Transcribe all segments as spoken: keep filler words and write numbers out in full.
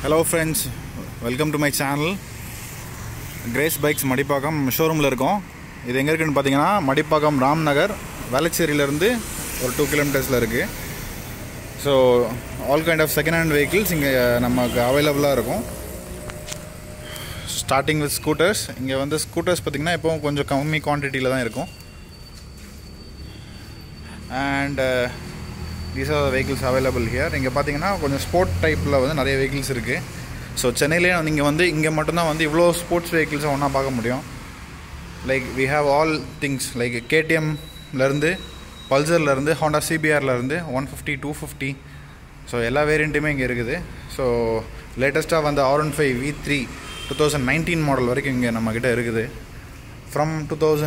Hello friends, welcome to my channel. Grace Bikes Madipakkam showroom la irukom. இது எங்க இருக்குன்னு பாத்தீங்கன்னா மடிப்பாக்கம் ராம் நகர் வேளச்சேரியில இருந்து ஒரு two kilometers-ல இருக்கு. So all kind of second hand vehicles இங்க நமக்கு அவேலபிளா இருக்கும். Starting with scooters. இங்க வந்து scooters பாத்தீங்கன்னா இப்போ கொஞ்சம் கம்மி குவாண்டிட்டில தான் இருக்கும். And uh, these are the vehicles available here. இங்க பாத்தீங்கன்னா கொஞ்சம் ஸ்போர்ட் டைப்ல வந்து நிறைய vehicles இருக்கு. So சென்னையிலே நீங்க வந்து இங்க மட்டும் தான் வந்து இவ்ளோ ஸ்போர்ட்ஸ் vehicles ஒண்ணா பார்க்க முடியும். Like we have all things like K T M ல இருந்து Bazzar ல இருந்து Honda C B R ல இருந்து one fifty two fifty. So எல்லா வேரியண்ட்டுமே இங்க இருக்குது. So லேட்டஸ்டா வந்த R fifteen V three twenty nineteen model வரைக்கும் இங்க நம்ம கிட்ட இருக்குது. From twenty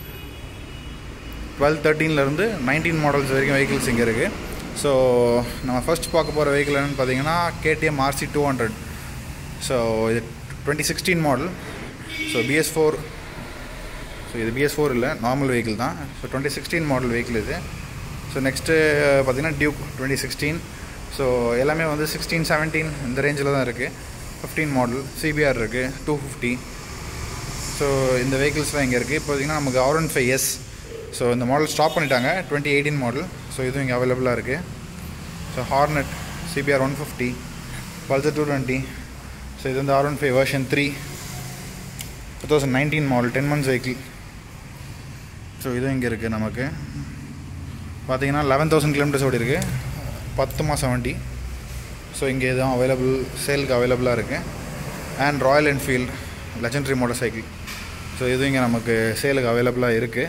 twelve thirteen ல இருந்து nineteen மாடல்ஸ் வரைக்கும் vehicles இங்க இருக்கு. So நம்ம ஃபர்ஸ்ட் பார்க்க போற vehicle என்னன்னு பாத்தீங்கன்னா K T M R C two hundred. So இது twenty sixteen model. So B S four. So இது B S four இல்ல நார்மல் vehicle தான். So twenty sixteen model vehicle இது. So next பாத்தீங்கன்னா Duke twenty sixteen. So எல்லாமே வந்து sixteen seventeen இந்த ரேஞ்சில தான் இருக்கு. fifteen model C B R இருக்கு two fifty. So இந்த vehiclesலாம் இங்க இருக்கு. இப்போ பாத்தீங்கன்னா நமக்கு R fifteen S. So இந்த மாடல் ஸ்டாப் பண்ணிட்டாங்க twenty eighteen மாடல். So இதுவும் இங்க அவேலபிளா இருக்கு. So Hornet C B R one fifty, Bazzar two twenty. So இது வந்து R fifteen version three twenty nineteen model ten months vehicle. So இதுவும் இங்க இருக்கு நமக்கு. பாத்தீங்கன்னா eleven thousand kilometers ஓடி இருக்கு. ten மாசம் வண்டி. So இங்க இதுவும் அவேலபிள் சேலுக்கு அவேலபிளா இருக்கு. And Royal Enfield legendary motorcycle. So இதுவும் இங்க நமக்கு சேலுக்கு அவேலபிளா இருக்கு.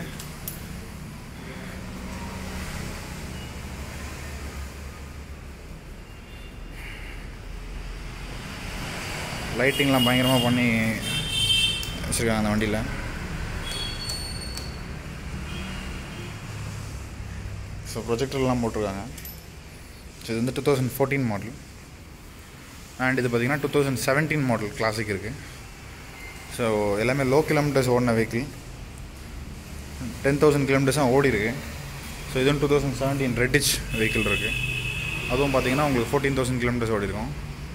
லைட்டிங்லாம் பயங்கரமா பண்ணி வச்சிருக்காங்க அந்த வண்டியில. ஸோ ப்ரொஜெக்டர்லாம் போட்டிருக்காங்க. ஸோ இது வந்து twenty fourteen மாடல். அண்ட் இது பார்த்தீங்கன்னா twenty seventeen மாடல் கிளாசிக் இருக்குது. ஸோ எல்லாமே லோ கிலோமீட்டர்ஸ் ஓடின வெஹிக்கிள். டென் தௌசண்ட் கிலோமீட்டர்ஸாக ஓடி இருக்குது. ஸோ இதுவும் twenty seventeen ரெட்டிச் வெஹிக்கிள் இருக்குது. அதுவும் பார்த்தீங்கன்னா உங்களுக்கு fourteen thousand கிலோமீட்டர்ஸ் ஓடி இருக்கும்.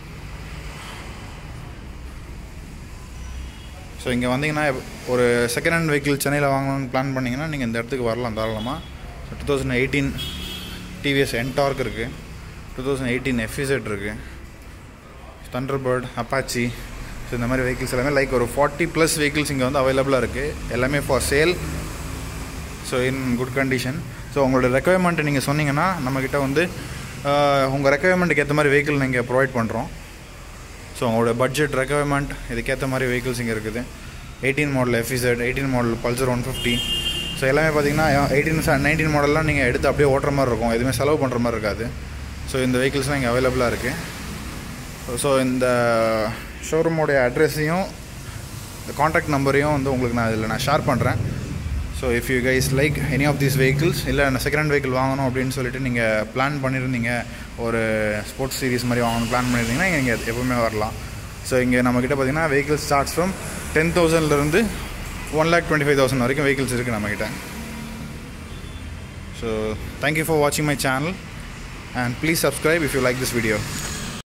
ஸோ இங்கே வந்தீங்கன்னா ஒரு செகண்ட் ஹேண்ட் வெஹிக்கிள் சென்னையில் வாங்கணும்னு பிளான் பண்ணிங்கன்னா நீங்கள் இந்த இடத்துக்கு வரலாம் தாராளமாக. So twenty eighteen T V S Ntorq இருக்குது, twenty eighteen F Z இருக்குது, Thunderbird, Apache. ஸோ இந்த மாதிரி வெஹிக்கிள்ஸ் எல்லாமே லைக் ஒரு ஃபார்ட்டி ப்ளஸ் வெஹிக்கிள்ஸ் இங்கே வந்து அவைலபிளாக இருக்குது. எல்லாமே for sale. So in good condition. So உங்களோட ரெக்குயர்மெண்ட்டை நீங்கள் சொன்னீங்கன்னா நம்மக்கிட்ட வந்து உங்கள் ரெக்குயர்மெண்ட்டுக்கு ஏற்ற மாதிரி வெஹிக்கிள் நீங்கள் ப்ரொவைட் பண்ணுறோம். ஸோ உங்களோட பட்ஜெட் ரெக்குயர்மெண்ட் இதுக்கேற்ற மாதிரி வெஹிக்கிள்ஸ் இங்கே இருக்குது. Eighteen model F Z, eighteen model Bazzar one fifty. So எல்லாமே பார்த்தீங்கன்னா எயிட்டீன் நைன்டீன் மாடல்லாம் நீங்கள் எடுத்து அப்படியே ஓட்டுற மாதிரி இருக்கும். எதுவுமே செலவு பண்ணுற மாதிரி இருக்காது. ஸோ இந்த வெஹிக்கிள்ஸ்லாம் இங்கே அவைலபிளாக இருக்குது. ஸோ இந்த ஷோரூமோடைய அட்ரெஸையும் இந்த காண்டாக்ட் நம்பரையும் வந்து உங்களுக்கு நான் இதில் நான் ஷேர் பண்ணுறேன். So if you guys like any of these vehicles, இல்லை நான் செகண்ட் ஹேண்ட் வெஹிக்கிள் வாங்கணும் அப்படின்னு சொல்லிட்டு நீங்கள் பிளான் பண்ணியிருந்தீங்க, ஒரு ஸ்போர்ட்ஸ் சீரிஸ் மாதிரி வாங்கணும் பிளான் பண்ணியிருந்தீங்கன்னா இங்கே எப்போவுமே வரலாம். ஸோ இங்கே நம்மக்கிட்ட பார்த்தீங்கன்னா வெஹிக்கிள் ஸ்டார்ட்ஸ் ஃப்ரம் டென் தௌசண்ட்லேருந்து one lakh twenty five thousand வரைக்கும் வெஹிக்கிள்ஸ் இருக்குது நம்மக்கிட்ட. ஸோ தேங்க்யூ ஃபார் வாட்சிங் my channel and please subscribe if you like this video.